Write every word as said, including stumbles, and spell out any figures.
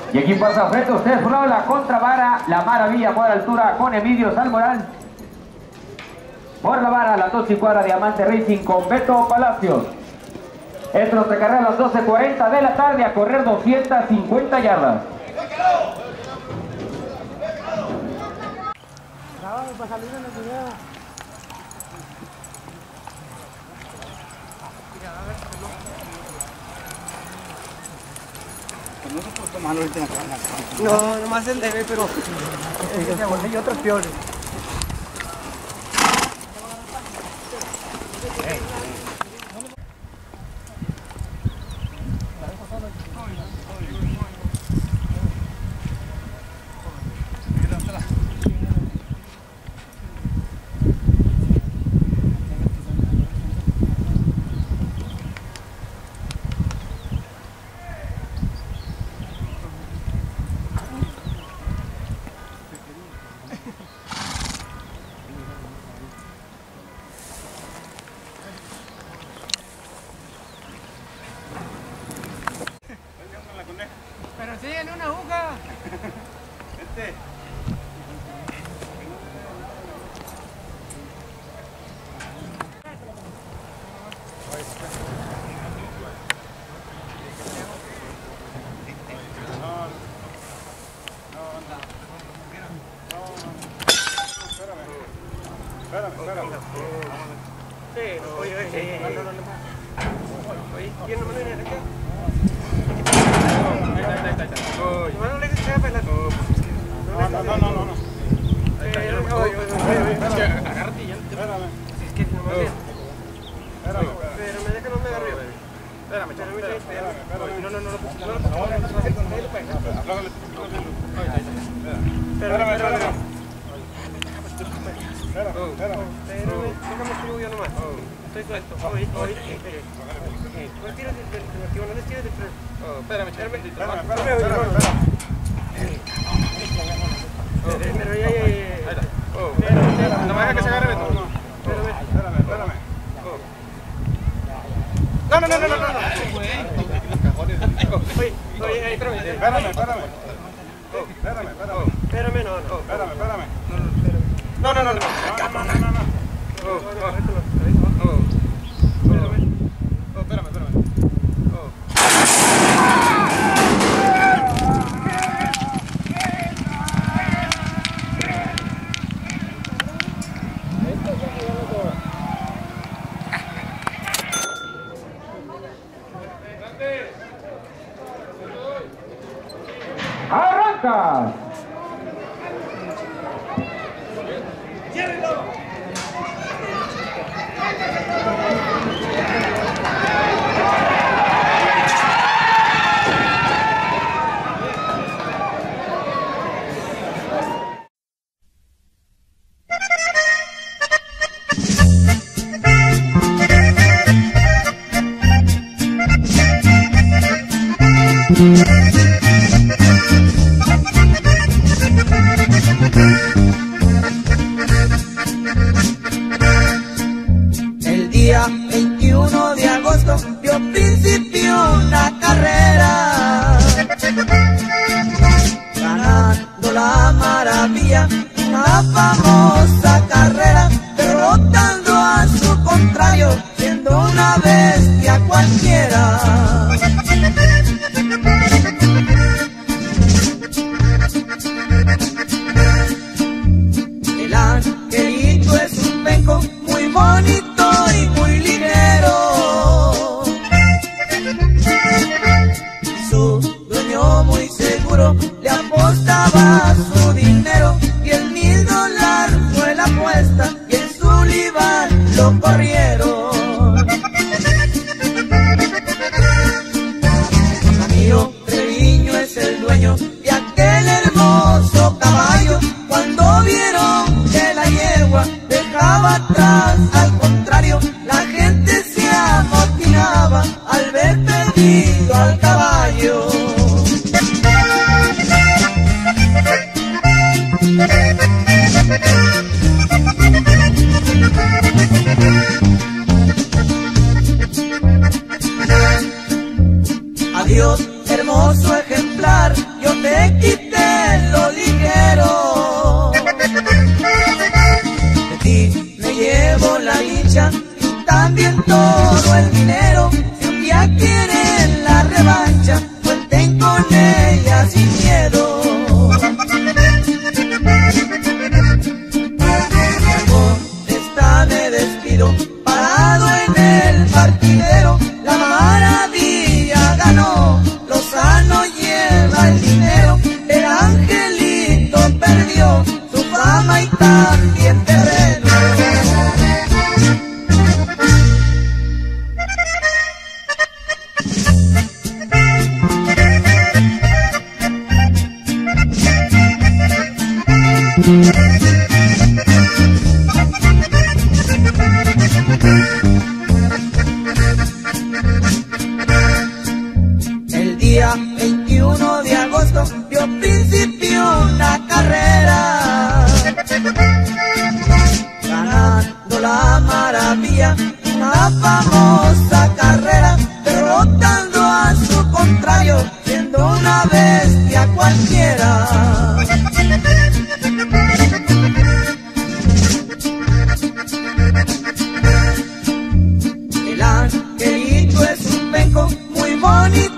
Y aquí pasa frente a ustedes, por un lado la contravara, la maravilla por altura con Emilio Salmorán. Por la vara, la dos y cuadra Diamante Racing con Beto Palacios. Esto nos carrera a las doce cuarenta de la tarde a correr doscientas cincuenta yardas. No, nomás el debe, pero y otros peores. Pero sí, en una aguja. Este. Espérame, espérame. Sí, oye, oye, oye. Oye, ¿quién no me viene acá? No, no le digas que haga pelar. No, no, no, no, no. Agárrate ya. Espérame. Es que no me veo. Espérame. Pero me deja no me agarre. Espérame, espérame, espérame. No, no, no, no. Espérame, espérame. Espérame, espérame. Déjame escribir yo nomás. Estoy suelto. Oye, oye. No tires el primitivo, no les tires el freno. Espérame, espérame. Espérame, espérame, espérame. Pero ya, ya, ya. No me deja que se agarre. Espérame, espérame, espérame. No, no, no, no, no, no. Oye, oye, espérame. Espérame, espérame. Espérame, espérame. Espérame, no, no. Espérame, espérame. No, no, no, no. No, no, no, no. Oh, oh, oh. Oh, espérame, espérame. Oh. ¡Arranca! El día veintiuno de agosto dio principio una carrera, ganando la maravilla, una famosa carrera, derrotando a su contrario, siendo una bestia cualquiera. El angelito es un penco muy bonito y muy ligero. Su dueño muy seguro le apostaba su dinero. Diez mil dólares fue la apuesta y en Sullivan lo corrieron. Camilo Treviño es el dueño de aquel hermoso caballo. Cuando vieron que la yegua dejaba atrás, al contrario, la gente se amotinaba al ver perdido al caballo. Adiós, hermoso ejemplar, yo te El día veintiuno de agosto dio principio una carrera, ganando la maravilla, una famosa carrera, derrotando a su contrario, siendo una bestia cualquiera. El angelito es un penco muy bonito